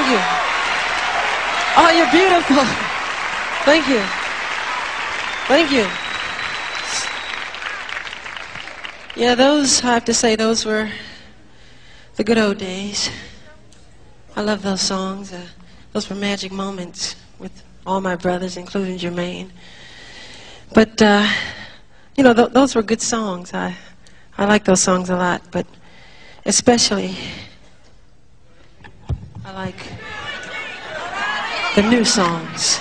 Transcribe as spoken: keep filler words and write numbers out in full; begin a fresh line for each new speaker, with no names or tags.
Thank you. Oh, you're beautiful. Thank you. Thank you. Yeah, those, I have to say, those were the good old days. I love those songs. Uh, those were magic moments with all my brothers, including Jermaine. But, uh, you know, th those were good songs. I, I like those songs a lot, but especially I like the new songs.